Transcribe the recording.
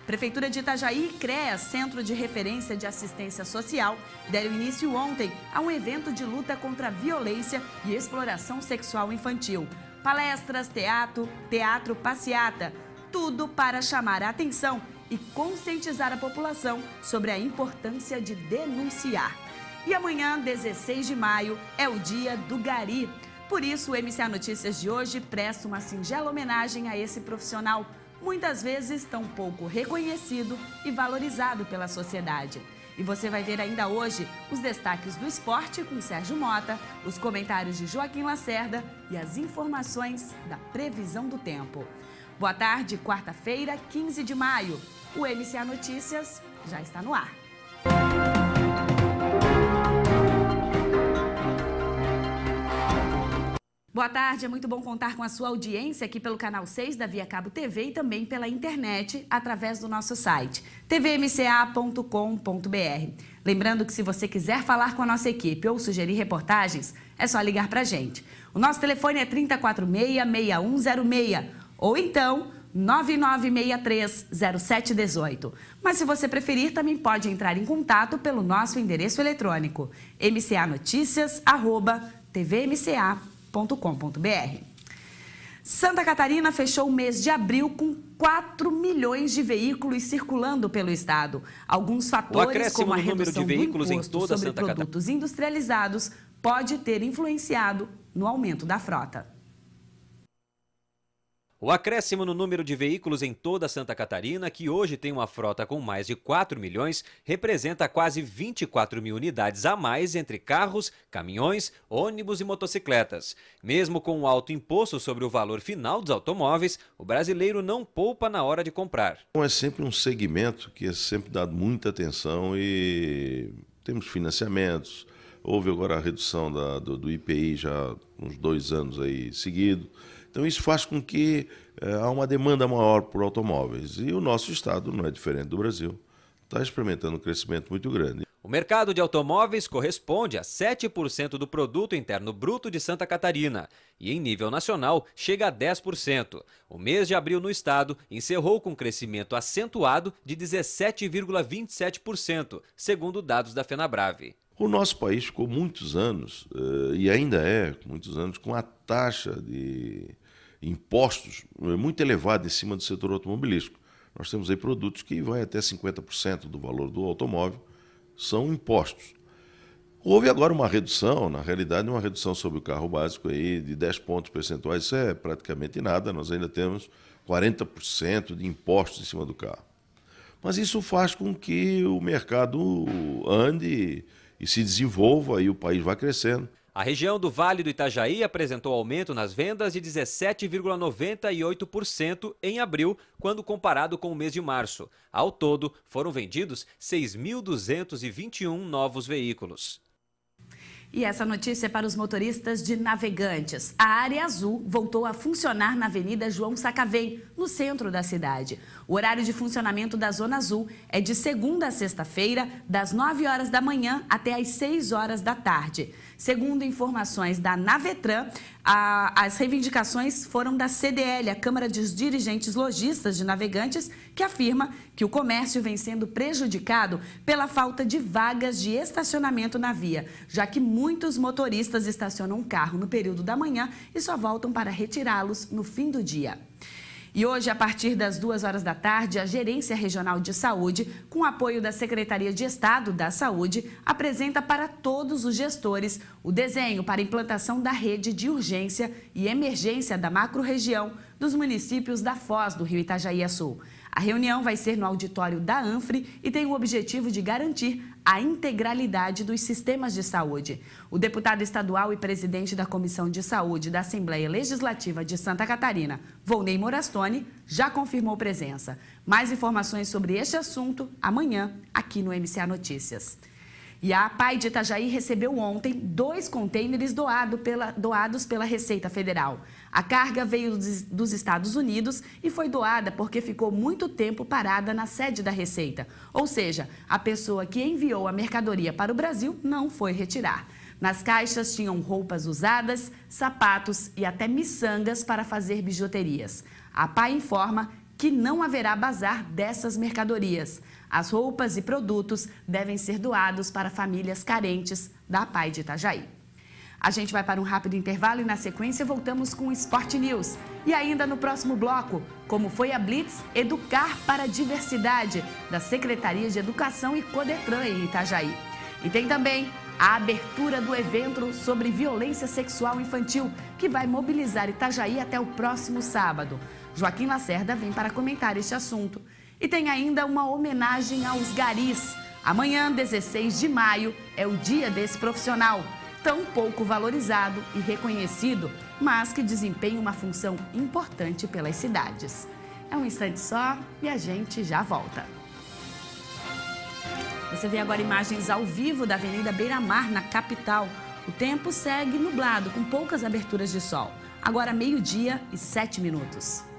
Prefeitura de Itajaí e CREA, Centro de Referência de Assistência Social, deram início ontem a um evento de luta contra a violência e exploração sexual infantil. Palestras, teatro, passeata, tudo para chamar a atenção e conscientizar a população sobre a importância de denunciar. E amanhã, 16 de maio, é o dia do Gari. Por isso, o MCA Notícias de hoje presta uma singela homenagem a esse profissional, muitas vezes tão pouco reconhecido e valorizado pela sociedade. E você vai ver ainda hoje os destaques do esporte com Sérgio Mota, os comentários de Joaquim Lacerda e as informações da previsão do tempo. Boa tarde, quarta-feira, 15 de maio. O MCA Notícias já está no ar. Boa tarde, é muito bom contar com a sua audiência aqui pelo canal 6 da Via Cabo TV e também pela internet através do nosso site tvmca.com.br. Lembrando que se você quiser falar com a nossa equipe ou sugerir reportagens, é só ligar para a gente. O nosso telefone é 3046-6106 ou então 9963-0718. Mas se você preferir, também pode entrar em contato pelo nosso endereço eletrônico mcanoticias@tvmca.com.br. Santa Catarina fechou o mês de abril com 4 milhões de veículos circulando pelo estado. Alguns fatores, como a redução do imposto sobre produtos industrializados, pode ter influenciado no aumento da frota. O acréscimo no número de veículos em toda Santa Catarina, que hoje tem uma frota com mais de 4 milhões, representa quase 24 mil unidades a mais entre carros, caminhões, ônibus e motocicletas. Mesmo com o alto imposto sobre o valor final dos automóveis, o brasileiro não poupa na hora de comprar. É sempre um segmento que é sempre dado muita atenção e temos financiamentos. Houve agora a redução do IPI já há uns 2 anos aí seguido. Então isso faz com que há uma demanda maior por automóveis. E o nosso estado não é diferente do Brasil. Está experimentando um crescimento muito grande. O mercado de automóveis corresponde a 7% do produto interno bruto de Santa Catarina e em nível nacional chega a 10%. O mês de abril no estado encerrou com crescimento acentuado de 17,27%, segundo dados da Fenabrave. O nosso país ficou muitos anos, e ainda é muitos anos, com a taxa de impostos muito elevada em cima do setor automobilístico. Nós temos aí produtos que vão até 50% do valor do automóvel, são impostos. Houve agora uma redução, na realidade uma redução sobre o carro básico aí de 10 pontos percentuais, isso é praticamente nada, nós ainda temos 40% de impostos em cima do carro. Mas isso faz com que o mercado ande e se desenvolva e o país vai crescendo. A região do Vale do Itajaí apresentou aumento nas vendas de 17,98% em abril, quando comparado com o mês de março. Ao todo, foram vendidos 6.221 novos veículos. E essa notícia é para os motoristas de Navegantes. A área azul voltou a funcionar na Avenida João Sacavém, no centro da cidade. O horário de funcionamento da Zona Azul é de segunda a sexta-feira, das 9 horas da manhã até às 6 horas da tarde. Segundo informações da Navetran, as reivindicações foram da CDL, a Câmara dos Dirigentes Lojistas de Navegantes, que afirma que o comércio vem sendo prejudicado pela falta de vagas de estacionamento na via, já que muitos motoristas estacionam o carro no período da manhã e só voltam para retirá-los no fim do dia. E hoje, a partir das 2 horas da tarde, a Gerência Regional de Saúde, com apoio da Secretaria de Estado da Saúde, apresenta para todos os gestores o desenho para a implantação da rede de urgência e emergência da macro-região dos municípios da Foz do Rio Itajaí-Açu. A reunião vai ser no auditório da ANFRE e tem o objetivo de garantir a integralidade dos sistemas de saúde. O deputado estadual e presidente da Comissão de Saúde da Assembleia Legislativa de Santa Catarina, Volney Morastoni, já confirmou presença. Mais informações sobre este assunto amanhã, aqui no MCA Notícias. E a APAI de Itajaí recebeu ontem 2 contêineres doados pela Receita Federal. A carga veio dos Estados Unidos e foi doada porque ficou muito tempo parada na sede da Receita. Ou seja, a pessoa que enviou a mercadoria para o Brasil não foi retirar. Nas caixas tinham roupas usadas, sapatos e até miçangas para fazer bijuterias. A APAI informa que não haverá bazar dessas mercadorias. As roupas e produtos devem ser doados para famílias carentes da APAI de Itajaí. A gente vai para um rápido intervalo e, na sequência, voltamos com o Sport News. E ainda no próximo bloco, como foi a Blitz Educar para a Diversidade, da Secretaria de Educação e Codetran em Itajaí. E tem também a abertura do evento sobre violência sexual infantil, que vai mobilizar Itajaí até o próximo sábado. Joaquim Lacerda vem para comentar este assunto. E tem ainda uma homenagem aos garis. Amanhã, 16 de maio, é o dia desse profissional, tão pouco valorizado e reconhecido, mas que desempenha uma função importante pelas cidades. É um instante só e a gente já volta. Você vê agora imagens ao vivo da Avenida Beira-Mar, na capital. O tempo segue nublado, com poucas aberturas de sol. Agora 12h07.